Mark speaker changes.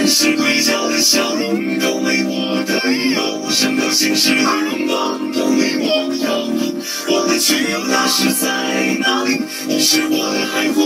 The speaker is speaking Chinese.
Speaker 1: 满是诡谲的笑容，都没我的忧伤的心事和荣光，都没我要。我的去有那是在哪里？你是我的海。